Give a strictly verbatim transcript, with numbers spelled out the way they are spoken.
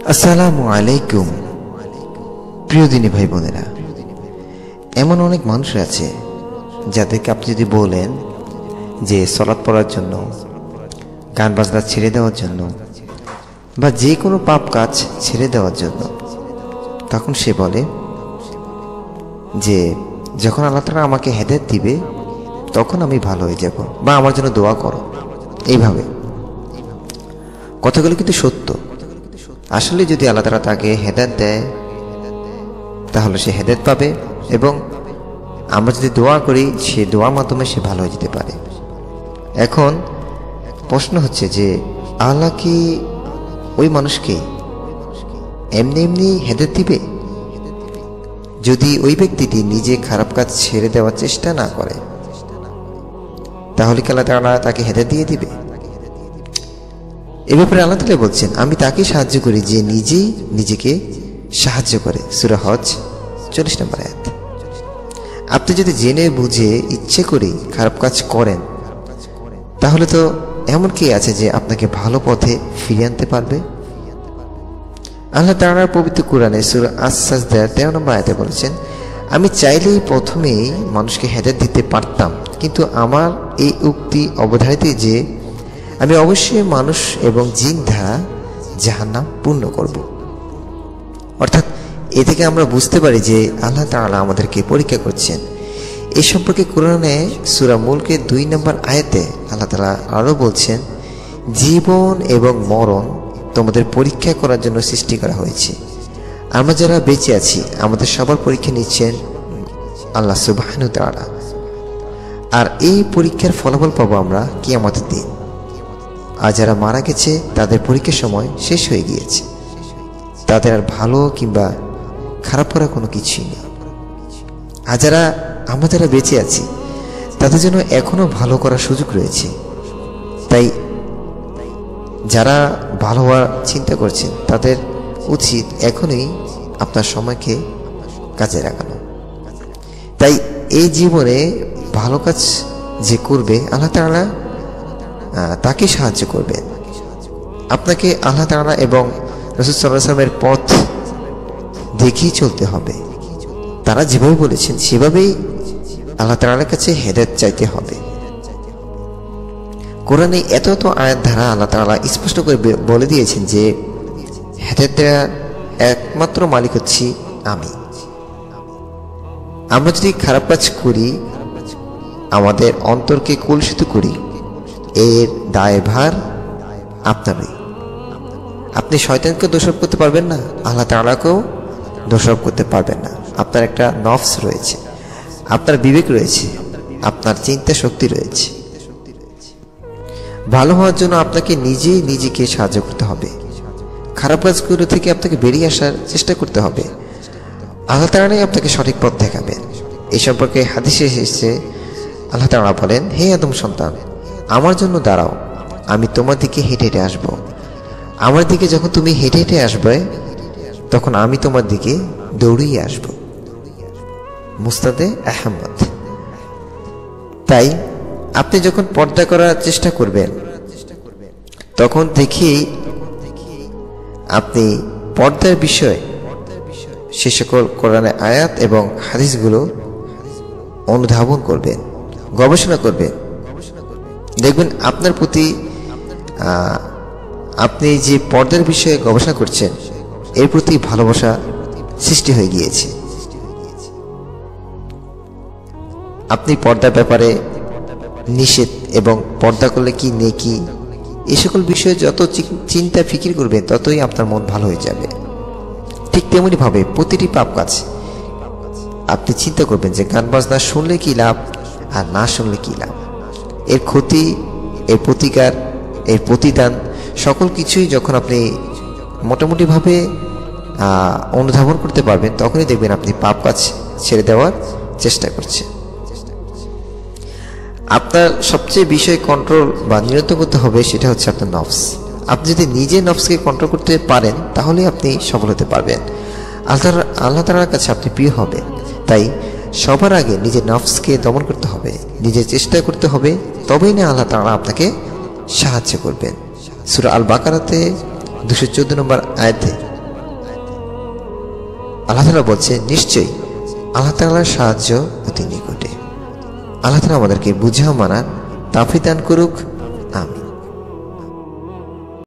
আসসালামু আলাইকুম। প্রিয় দিনী ভাই বোনেরা, এমন অনেক মানুষ আছে যাদেরকে আপনি যদি বলেন যে সালাত পড়ার জন্য, গান বাজনা ছেড়ে দেওয়ার জন্য বা যে কোনো পাপ কাজ ছেড়ে দেওয়ার জন্য, তখন সে বলে যে যখন আল্লাহ তাআলা আমাকে হেদায়েত দিবে তখন আমি ভালো হয়ে যাব, বা আমার জন্য দোয়া করো। এইভাবে কথাগুলো কিন্তু সত্য। আসলে যদি আল্লাহ তাআলা তাকে হেদায়েত দেয় তাহলে সে হেদায়েত পাবে, এবং আমরা যদি দোয়া করি সে দোয়ার মাধ্যমে সে ভালো হয়ে যেতে পারে। এখন প্রশ্ন হচ্ছে যে আল্লাহ কি ওই মানুষকে এমনি এমনি হেদায়েত দিবে? যদি ওই ব্যক্তিটি নিজে খারাপ কাজ ছেড়ে দেওয়ার চেষ্টা না করে তাহলে কি আল্লাহ তাআলা তাকে হেদায়েত দিয়ে দিবে? এ ব্যাপারে আল্লাহ তাআলা বলছেন, আমি তাকে সাহায্য করি যে নিজেই নিজেকে সাহায্য করে। সূরা হজ চল্লিশ নম্বর আয়াত। আপনি যদি জেনে বুঝে ইচ্ছে করে খারাপ কাজ করেন তাহলে তো এমন কি আছে যে আপনাকে ভালো পথে ফিরিয়ে আনতে পারবে? আল্লাহ তাআলা পবিত্র কোরআনে সূরা আস-সাজদা তেরো নম্বর আয়াতে বলেছেন, আমি চাইলেই প্রথমেই মানুষকে হেদায়েত দিতে পারতাম, কিন্তু আমার এই উক্তি অবধারিত যে আমি অবশ্যই মানুষ এবং জিন দ্বারা জাহান্নাম পূর্ণ করব। অর্থাৎ এ থেকে আমরা বুঝতে পারি যে আল্লাহ তাআলা আমাদেরকে পরীক্ষা করছেন। এই সম্পর্কে কোরআনে সূরা মুলকের দুই নম্বর আয়াতে আল্লাহ তাআলা আরও বলছেন, জীবন এবং মরণ তোমাদের পরীক্ষা করার জন্য সৃষ্টি করা হয়েছে। আমরা যারা বেঁচে আছি আমাদের সবার পরীক্ষা নিচ্ছেন আল্লাহ সুবহানাহু ওয়া তাআলা, আর এই পরীক্ষার ফলাফল পাবো আমরা কিয়ামতের দিন। আর যারা মারা গেছে তাদের পরীক্ষার সময় শেষ হয়ে গিয়েছে, তাদের আর ভালো কিংবা খারাপ করা কোনো কিছুই নেই। আর যারা আমরা যারা বেঁচে আছি তাদের জন্য এখনো ভালো করার সুযোগ রয়েছে। তাই যারা ভালো হওয়ার চিন্তা করছেন তাদের উচিত এখনই আপনার সময়কে কাজে লাগানো। তাই এই জীবনে ভালো কাজ যে করবে আল্লাহ তাআলা তাকে সাহায্য করবেন। আপনাকে আল্লাহ তাআলা এবং রাসূল সাল্লাল্লাহু আলাইহি ওয়াসাল্লামের পথ দেখেই চলতে হবে। তারা যেভাবে বলেছেন সেভাবেই আল্লাহ তাআলার কাছে হেদায়েত চাইতে হবে। কোরআনে এত এত আয়াত দ্বারা আল্লাহ তাআলা স্পষ্ট করে বলে দিয়েছেন যে হেদায়েত দেওয়ার একমাত্র মালিক হচ্ছি আমি। আমরা যদি খারাপ কাজ করি, আমাদের অন্তরকে কলুষিত করি, এর দায়ভার আপনারই। আপনি শয়তানকে দোষারোপ করতে পারবেন না, আল্লাহ তাআলাকেও দোষারোপ করতে পারবেন না। আপনার একটা নফস রয়েছে, আপনার বিবেক রয়েছে, আপনার চিন্তা শক্তি রয়েছে। ভালো হওয়ার জন্য আপনাকে নিজেই নিজেকে সাহায্য করতে হবে। খারাপ কাজগুলো থেকে আপনাকে বেরিয়ে আসার চেষ্টা করতে হবে। আল্লাহ তাআলাই আপনাকে সঠিক পথ দেখাবেন। এই সম্পর্কে হাদিসে এসেছে, আল্লাহ তাআলা বলেন, হে আদম সন্তান, আমার জন্য দাঁড়াও, আমি তোমার দিকে হেঁটে হেঁটে আসবো। আমার দিকে যখন তুমি হেঁটে হেঁটে আসবে তখন আমি তোমার দিকে দৌড়িয়ে আসব। মুস্তাদে আহমদ। তাই আপনি যখন পর্দা করার চেষ্টা করবেন তখন দেখি আপনি পর্দার বিষয় সে সকল কোরআনের আয়াত এবং হাদিসগুলো অনুধাবন করবেন, গবেষণা করবেন। দেখবেন আপনার প্রতি আপনি যে পর্দার বিষয়ে গবেষণা করছেন এর প্রতি ভালোবাসা সৃষ্টি হয়ে গিয়েছে। আপনি পর্দার ব্যাপারে নিষেধ এবং পর্দা করলে কি নেকি এই সকল বিষয়ে যত চিন্তা ফিকির করবেন ততই আপনার মন ভালো হয়ে যাবে। ঠিক তেমনি ভাবে প্রতিটি পাপ কাজ আপনি চিন্তা করবেন যে গান বাজনা শুনলে কি লাভ আর না শুনলে কি লাভ, এর ক্ষতি, এর প্রতিকার, এর প্রতিদান সকল কিছুই যখন আপনি মোটামুটিভাবে অনুধাবন করতে পারবেন তখনই দেখবেন আপনি পাপ কাজ ছেড়ে দেওয়ার চেষ্টা করছেন। আপনার সবচেয়ে বিষয় কন্ট্রোল বা নিয়ন্ত্রণ করতে হবে সেটা হচ্ছে আপনার নফস। আপনি যদি নিজে নফসকে কন্ট্রোল করতে পারেন তাহলে আপনি সফল হতে পারবেন, আল্লাহ আল্লাহ তাআলার কাছে আপনি প্রিয় হবেন। তাই সবার আগে নিজের নফসকে দমন করতে হবে, নিজের চেষ্টা করতে হবে, তবেই না আল্লাহ তাআলা আপনাকে সাহায্য করবেন। সূরা আল বাকারাতে দুশো চোদ্দ নম্বর আয়াতে আল্লাহ তাআলা বলছে, নিশ্চয়ই আল্লাহ তাআলার সাহায্য অতি নিকটে। আল্লাহ তাআলা আমাদেরকে বুঝাও মানার তাওফিক দান করুক। আমিন।